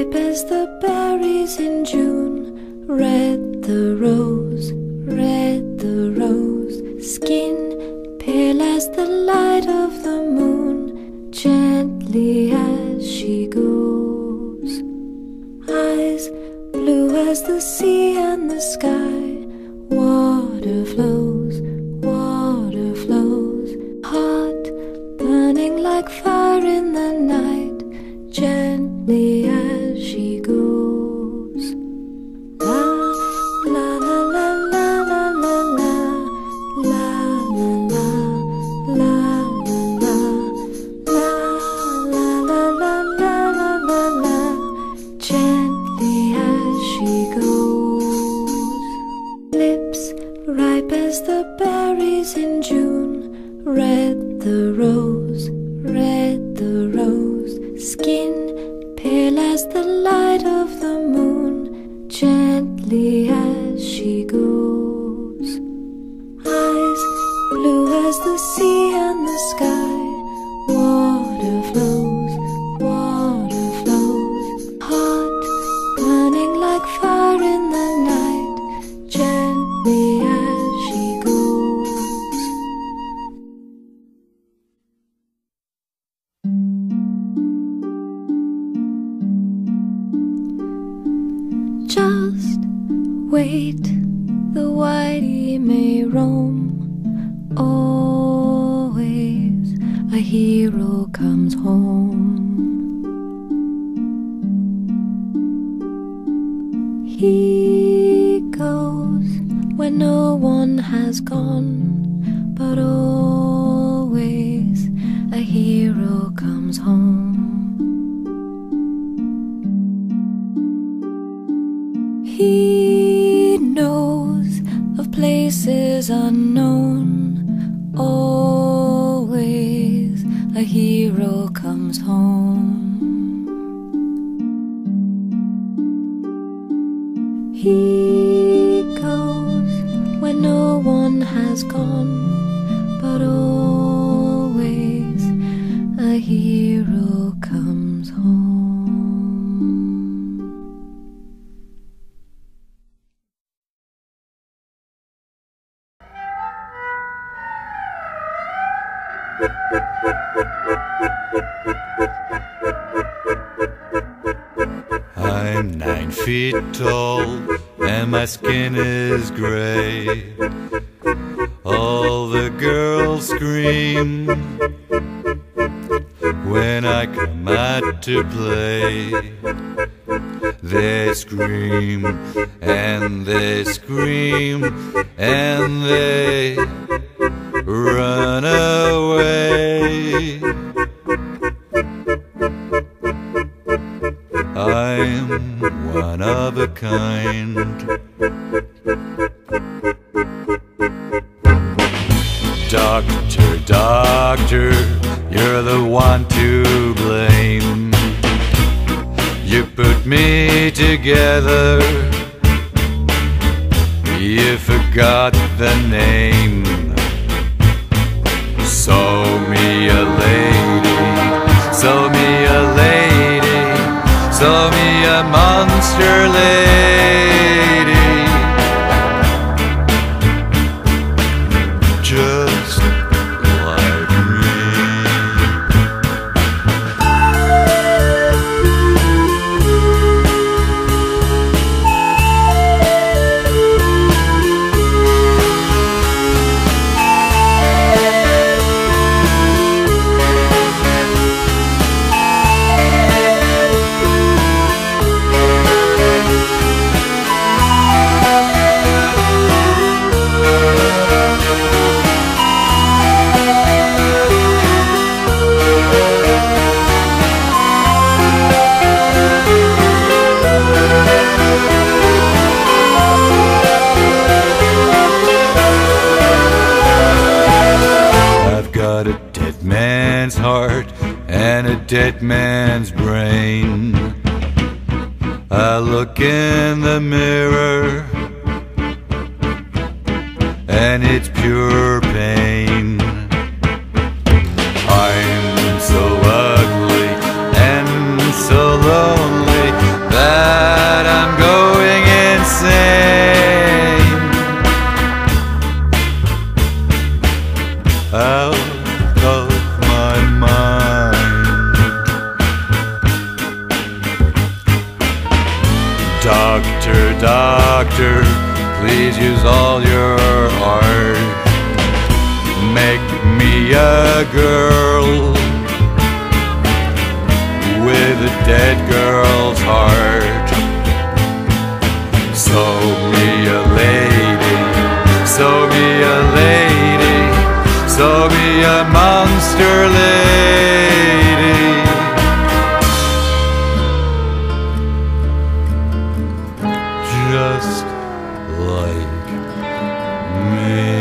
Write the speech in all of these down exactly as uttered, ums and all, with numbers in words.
ripe as the berries in June. Red the rose, red the rose. Skin pale as the light of the moon, gently as she goes. Eyes blue as the sea and the sky. Water flows, water flows. Heart burning like fire in the night, gently as she goes. La la la la la la la la la la la la la la la la la la, gently as she goes. Lips ripe as the berries in June. Red the rose, red the rose. Skin pale as the light of the moon, gently as she goes. Eyes blue as the sea and the sky. Water flows, water flows. Heart burning like fire in the night, gently as she goes. Just wait, the whitey may roam. Always a hero comes home. He goes when no one has gone, but always a hero comes home. He knows of places unknown. Always a hero comes home. He goes when no one has gone, but always a hero comes home. I'm nine feet tall and my skin is gray. All the girls scream when I come out to play. They scream and they scream and they run away. I'm one of a kind. Doctor, doctor, you're the one to blame. You put me together, you forgot the name. Sew me a lady, sew me a lady, sew me a monster lady. Just like me. Got a dead man's heart and a dead man's brain. I look in the mirror and it's pure pain. I'm so ugly and so lonely, use all your art. Make me a girl with a dead girl's heart. Sew me a lady, sew me a lady, sew me a monster lady. Just like me.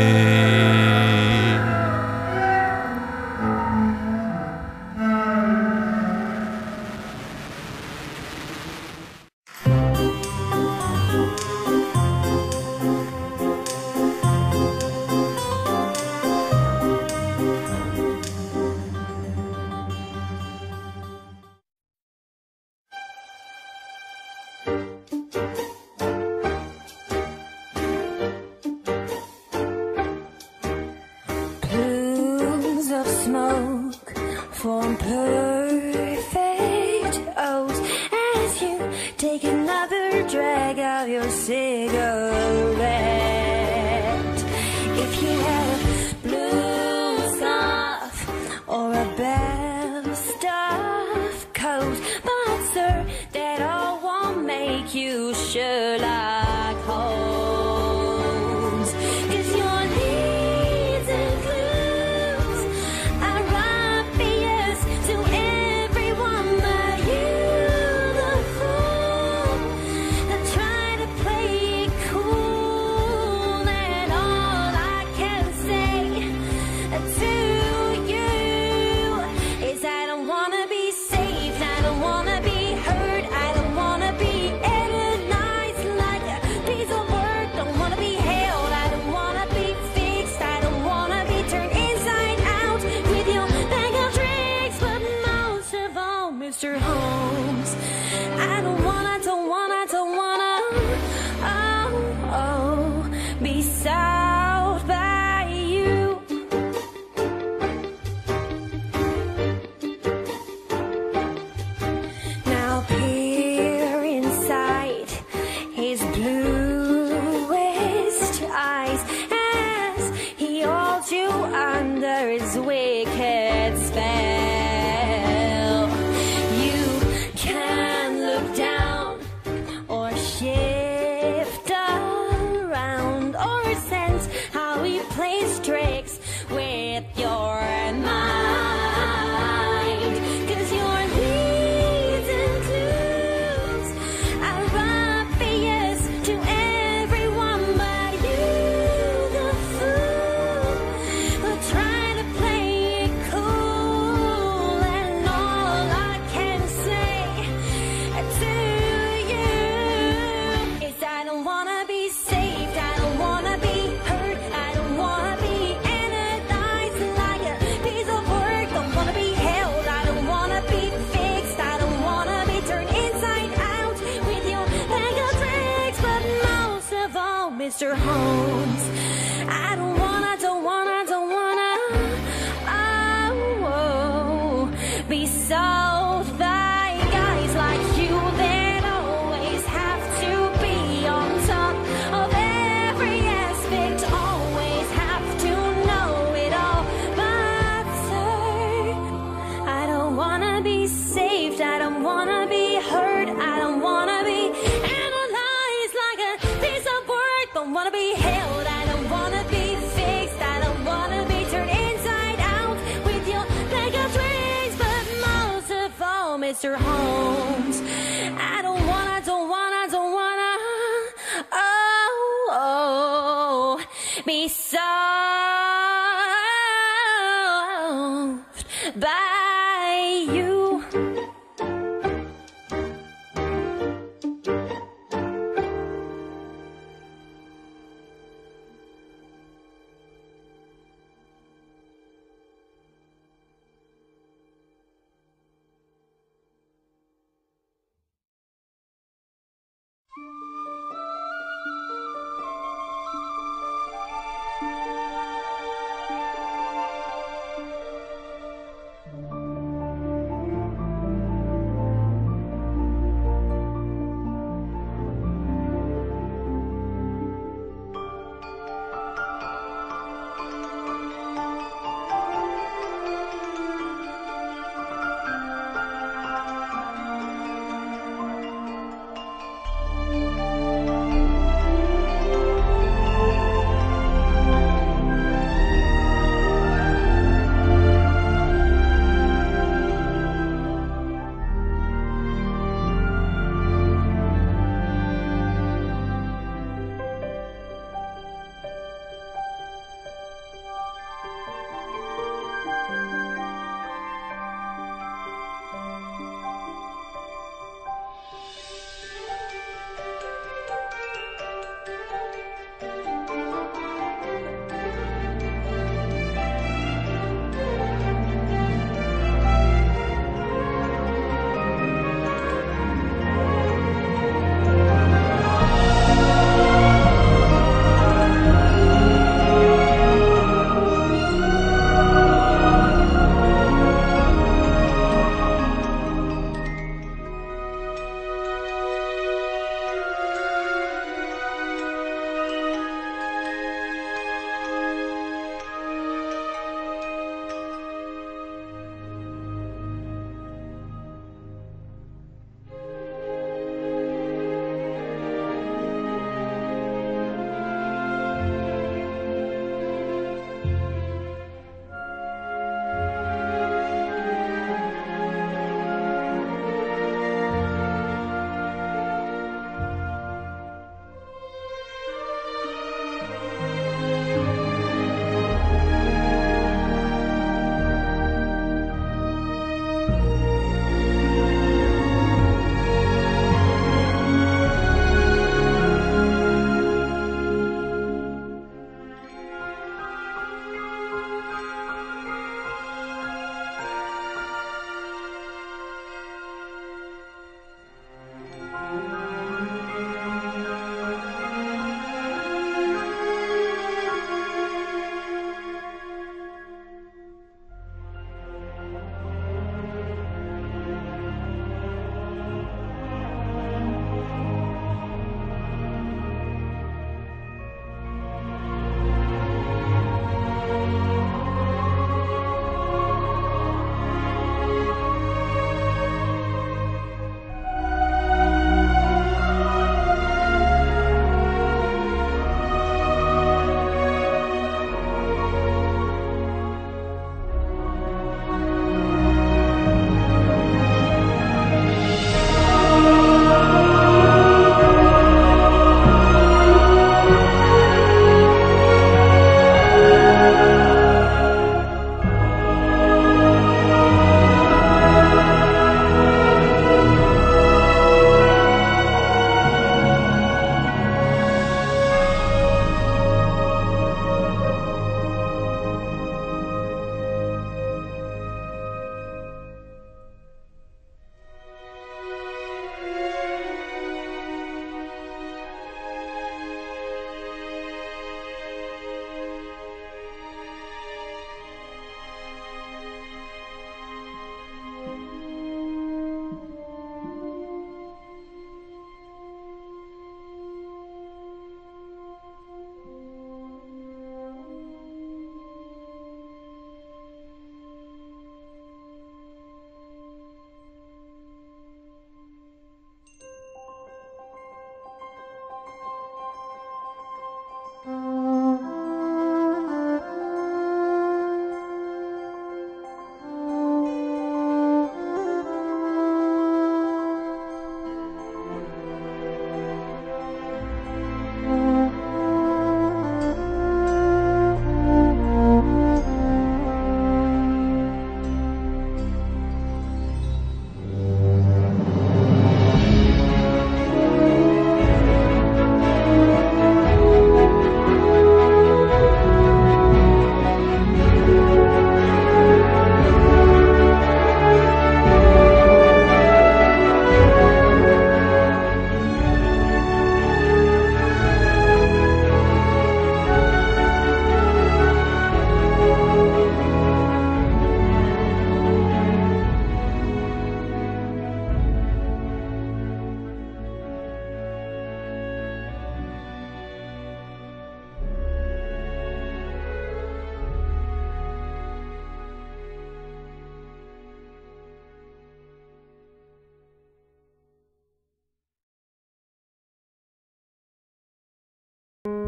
Plumes of smoke form perfect O's as you take another drag of your cigarette. If you had a blue scarf or a best of coat, but sir, that all won't make you Sherlock Holmes. 'Cause your needs and clues are obvious to everyone but you, the fool, that try to play it cool. And all I can say to you is I don't wanna be saved, I don't wanna be hurt, I don't wanna be analyzed like a piece of work, don't wanna be held, I don't wanna be fixed, I don't wanna be turned inside out with your bag of tricks. But most of all, Mister Holmes, I don't wanna, don't wanna, don't wanna, oh, oh, be solved by you. Now peer inside his bluest eyes as he holds you under his wicked spell. You can look down or shift around or sense how he plays tricks with your mind. 'Cause your needs and clues are obvious to everyone but you, the fool, who try to play it cool. And all I can say to you is I don't wanna be saved, I don't wanna be hurt, I don't wanna be analyzed like a piece of work, don't wanna be held, I don't wanna be fixed, I don't wanna be turned inside out with your bag of tricks. But most of all, Mister Holmes, I don't wanna, don't wanna, don't wanna, oh, oh, be solved by guys like you that always have to be on top of every aspect, always have to know it all. But sir, I don't wanna be saved, I don't wanna be hurt, I don't wanna be analyzed like a piece of work, don't wanna be held, I don't wanna be fixed, I don't wanna be turned inside out with your bag of tricks. But most of all, Mister Holmes, I don't wanna, don't wanna, don't wanna, oh, oh, be solved by you.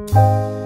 you.